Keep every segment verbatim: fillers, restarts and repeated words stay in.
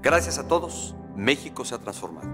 Gracias a todos, México se ha transformado.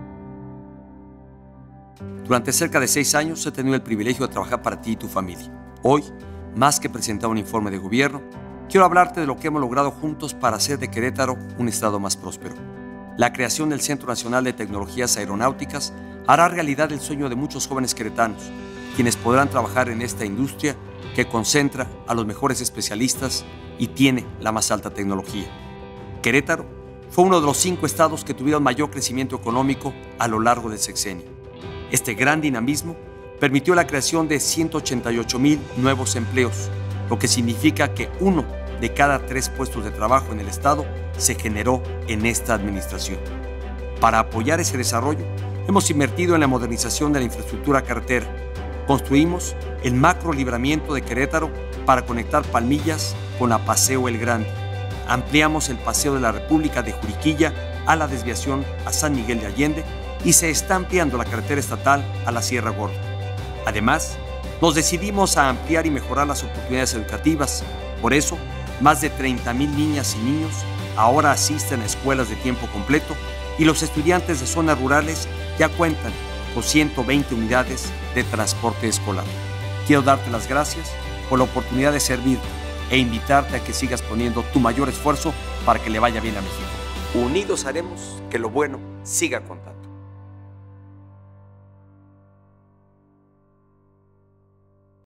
Durante cerca de seis años he tenido el privilegio de trabajar para ti y tu familia. Hoy, más que presentar un informe de gobierno, quiero hablarte de lo que hemos logrado juntos para hacer de Querétaro un estado más próspero. La creación del Centro Nacional de Tecnologías Aeronáuticas hará realidad el sueño de muchos jóvenes queretanos, quienes podrán trabajar en esta industria que concentra a los mejores especialistas y tiene la más alta tecnología. Querétaro fue uno de los cinco estados que tuvieron mayor crecimiento económico a lo largo del sexenio. Este gran dinamismo permitió la creación de ciento ochenta y ocho mil nuevos empleos, lo que significa que uno de cada tres puestos de trabajo en el estado se generó en esta administración. Para apoyar ese desarrollo, hemos invertido en la modernización de la infraestructura carretera. Construimos el macro libramiento de Querétaro para conectar Palmillas con Apaseo El Grande. Ampliamos el Paseo de la República de Juriquilla a la desviación a San Miguel de Allende y se está ampliando la carretera estatal a la Sierra Gorda. Además, nos decidimos a ampliar y mejorar las oportunidades educativas. Por eso, más de treinta mil niñas y niños ahora asisten a escuelas de tiempo completo y los estudiantes de zonas rurales ya cuentan con ciento veinte unidades de transporte escolar. Quiero darte las gracias por la oportunidad de servirte e invitarte a que sigas poniendo tu mayor esfuerzo para que le vaya bien a México. Unidos haremos que lo bueno siga contando.